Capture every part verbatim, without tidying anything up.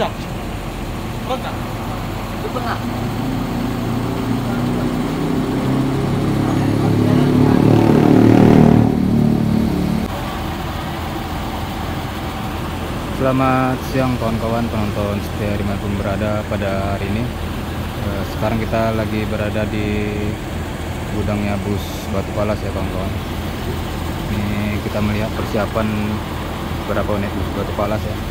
Sudah. Kontak. Itu pernah. Selamat siang kawan-kawan penonton setia dimanapun berada pada hari ini. Eh, sekarang kita lagi berada di gudangnya bus Batu Palas ya kawan-kawan. Ini kita melihat persiapan beberapa unit bus Batu Palas ya.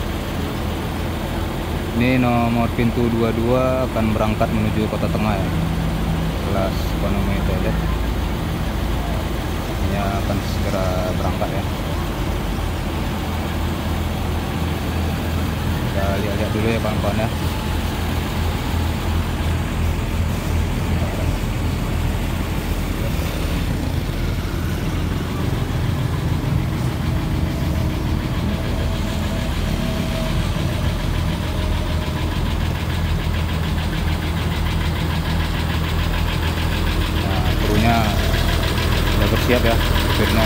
Ini nomor pintu dua puluh dua akan berangkat menuju Kota Tengah ya, kelas ekonomi toilet. Ini akan segera berangkat ya. Kita lihat-lihat dulu ya kawan-kawan ya. Nah, krunya sudah bersiap ya, supirnya.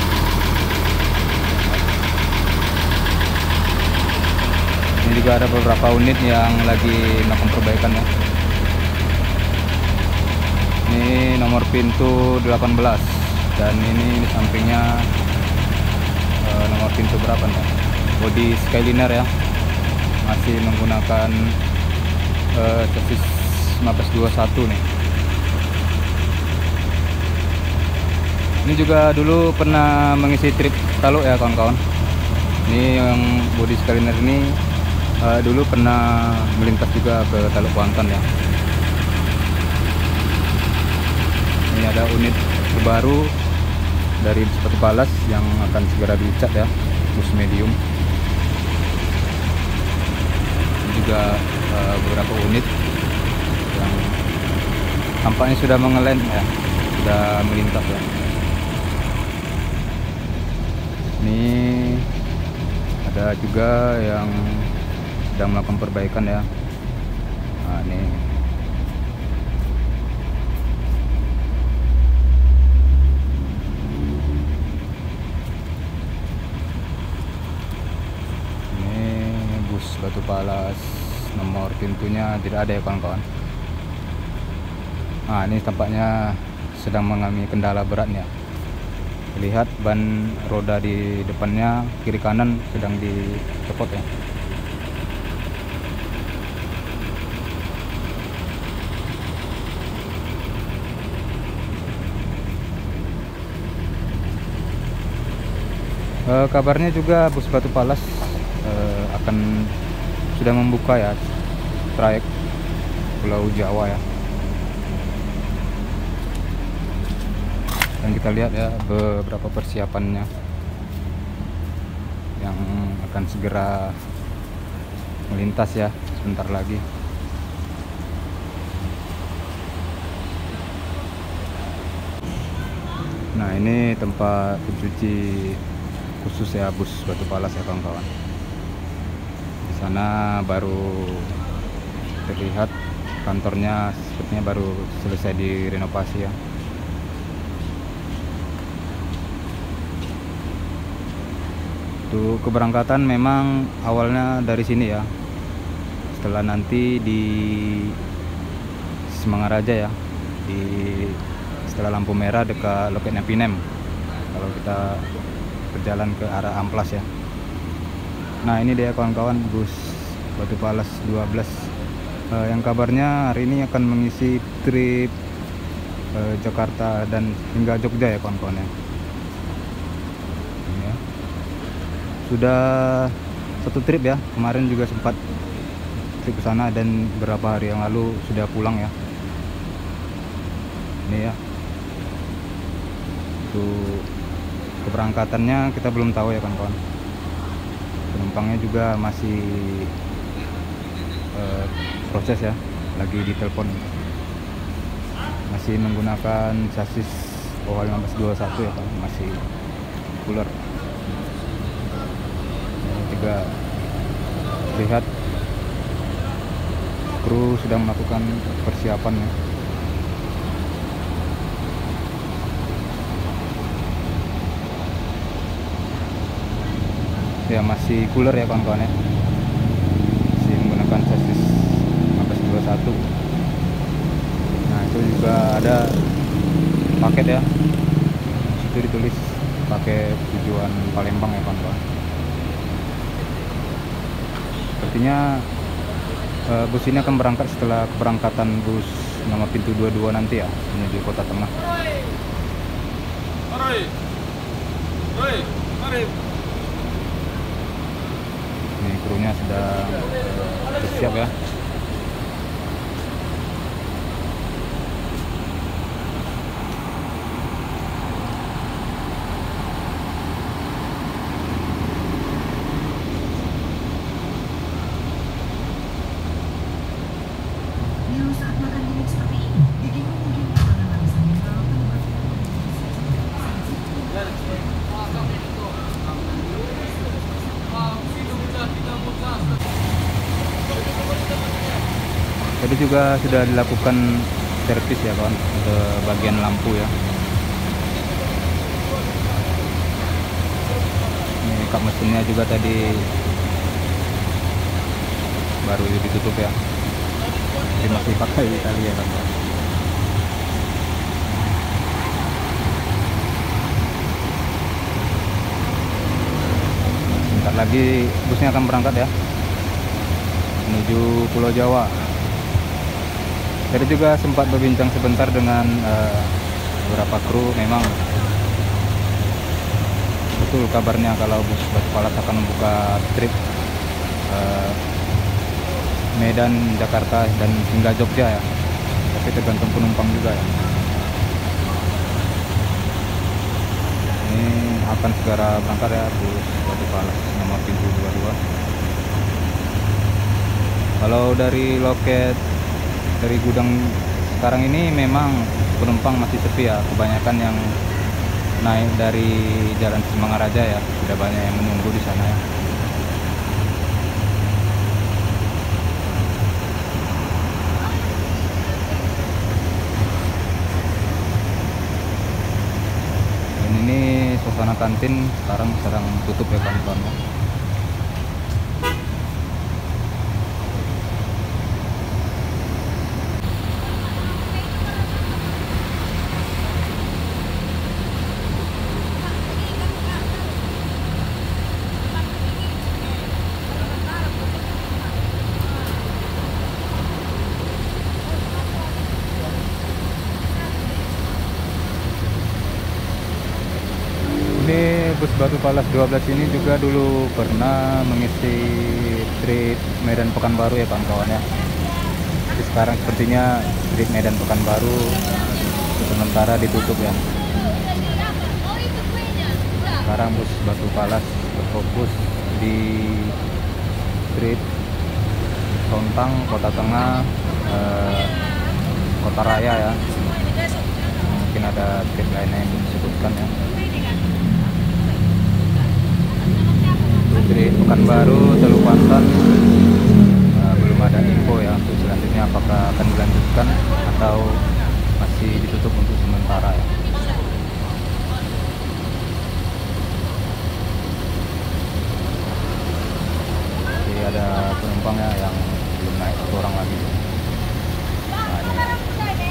Ini juga ada beberapa unit yang lagi melakukan perbaikan ya. Ini nomor pintu delapan belas dan ini di sampingnya eh, nomor pintu berapa nih? Body Skyliner ya. Masih menggunakan eh, chassis lima belas dua puluh satu nih. Ini juga dulu pernah mengisi trip Taluk ya kawan-kawan. Ini yang Body Skyliner ini Uh, dulu pernah melintas juga ke Taluk Kuantan ya. Ini ada unit terbaru dari bus Batu Palas yang akan segera dicat ya, bus medium. Ini juga uh, beberapa unit yang tampaknya sudah mengelem ya, sudah melintas ya. Ini ada juga yang sedang melakukan perbaikan ya. Nah, ini ini bus Batu Palas, nomor pintunya tidak ada ya kawan-kawan. Nah, ini tampaknya sedang mengalami kendala beratnya. Lihat ban roda di depannya kiri kanan sedang dicopot ya. E, kabarnya juga bus Batu Palas e, akan sudah membuka ya trayek Pulau Jawa ya. Dan kita lihat ya beberapa persiapannya yang akan segera melintas ya sebentar lagi. Nah, ini tempat pencuci khusus ya bus Batu Palas ya kawan-kawan. Di sana baru terlihat kantornya, sepertinya baru selesai direnovasi ya. Untuk keberangkatan memang awalnya dari sini ya. Setelah nanti di Semangaraja ya, di setelah lampu merah dekat loket Nepinem. Kalau kita berjalan ke arah Amplas ya. Nah, ini dia kawan-kawan bus Batu Palas dua belas uh, yang kabarnya hari ini akan mengisi trip uh, Jakarta dan hingga Jogja ya kawan-kawan ya. Ini ya. Sudah satu trip ya, kemarin juga sempat trip ke sana dan beberapa hari yang lalu sudah pulang ya. Ini ya. Untuk keberangkatannya kita belum tahu ya kawan-kawan. Penumpangnya juga masih uh, proses ya, lagi ditelepon. Masih menggunakan chassis O H lima belas dua puluh satu ya kan, masih cooler. Ini juga lihat kru sedang melakukan persiapan ya. Ya masih cooler ya kawan-kawan ya, masih menggunakan satu. Nah itu juga ada paket ya, itu ditulis pakai tujuan Palembang ya kawan-kawan. Sepertinya uh, bus ini akan berangkat setelah keberangkatan bus nomor pintu dua puluh dua nanti ya, menuju Kota Tengah. Ini krunya sudah bersiap ya. Saat makan dingin seperti ini, gigimu mungkin akan langsung dibawa keluar. Tadi juga sudah dilakukan servis ya kawan, ke bagian lampu ya. Ini kap mesinnya juga tadi baru ditutup ya. Ini masih pakai tali ya kawan. Sebentar lagi busnya akan berangkat ya, menuju Pulau Jawa. Tadi juga sempat berbincang sebentar dengan uh, beberapa kru. Memang betul kabarnya kalau bus Batu Palas akan membuka trip uh, Medan, Jakarta, dan hingga Jogja ya. Tapi tergantung penumpang juga ya. Ini akan segera berangkat ya bus Batu Palas nomor pintu dua puluh dua. Kalau dari loket dari gudang sekarang ini memang penumpang masih sepi ya. Kebanyakan yang naik dari Jalan Semangaraja ya, sudah banyak yang menunggu di sana ya. Dan ini suasana kantin sekarang sedang tutup ya kawan-kawan. Ini bus Batu Palas dua belas ini juga dulu pernah mengisi trip Medan Pekanbaru ya kawan-kawan ya. Tapi sekarang sepertinya trip Medan Pekanbaru sementara ditutup ya. Sekarang bus Batu Palas berfokus di trip Sontang, Kota Tengah, eh, Kota Raya ya. Mungkin ada trip lainnya yang belum disebutkan ya. Dari Pekanbaru, Teluk Pantan uh, belum ada info ya untuk selanjutnya apakah akan dilanjutkan atau masih ditutup untuk sementara ya. Jadi ada penumpang ya yang belum naik, satu orang lagi. Nah, ini.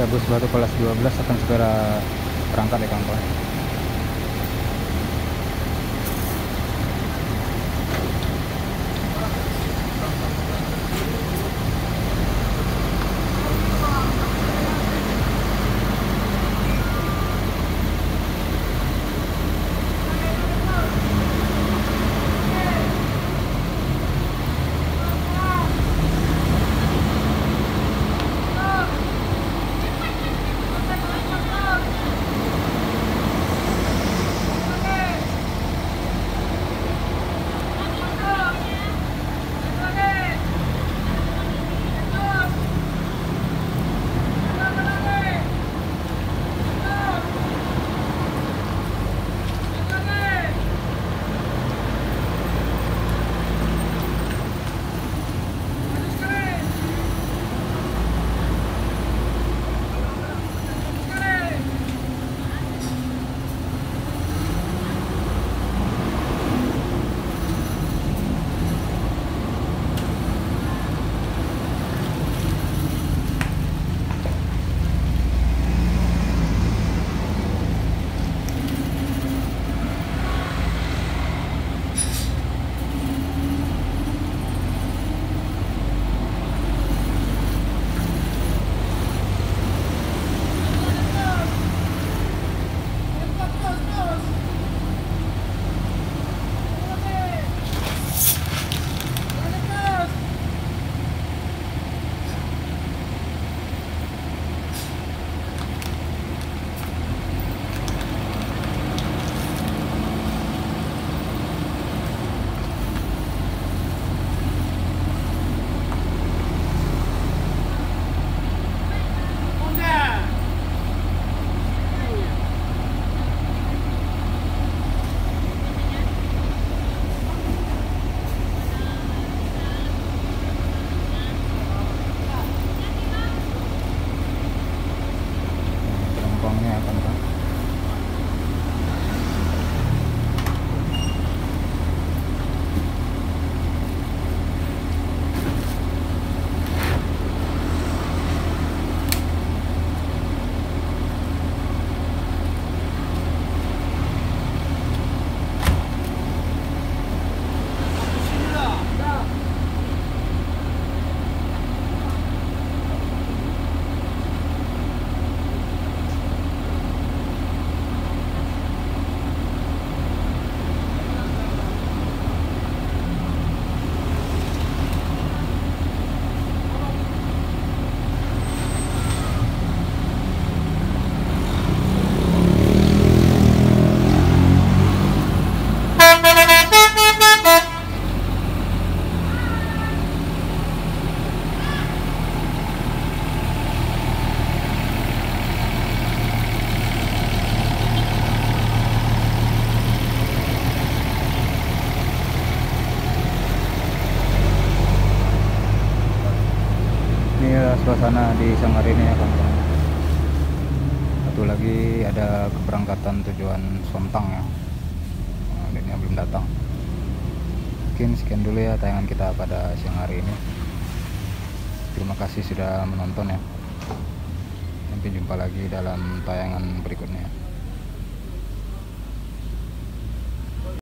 Ya, bus baru kelas dua belas akan segera berangkat ya kawan-kawan. Penumpangnya akan kan. Inilah suasana di Sanggarini ya kawan-kawan. Satu lagi ada keberangkatan tujuan Sontang ya. Nah, ini belum datang. Mungkin sekian dulu ya tayangan kita pada siang hari ini. Terima kasih sudah menonton ya. Nanti jumpa lagi dalam tayangan berikutnya.